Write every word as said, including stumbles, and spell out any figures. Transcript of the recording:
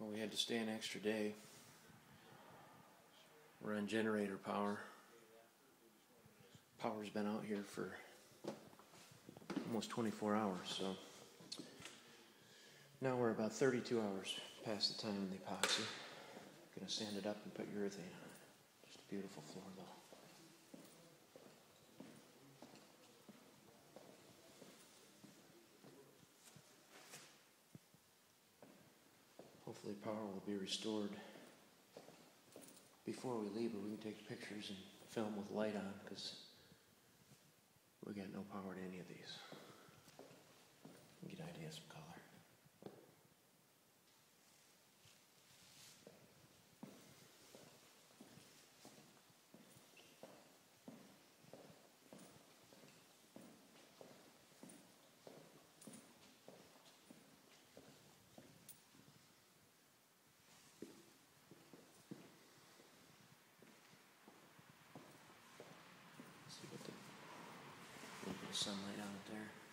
Well, we had to stay an extra day. We're on generator power. Power's been out here for almost twenty-four hours, so now we're about thirty-two hours past the time in the epoxy. Gonna sand it up and put urethane on it. Just a beautiful floor though. Hopefully power will be restored before we leave, but we can take pictures and film with light on because we got no power to any of these. Get ideas of color. See what the little bit of sunlight out there.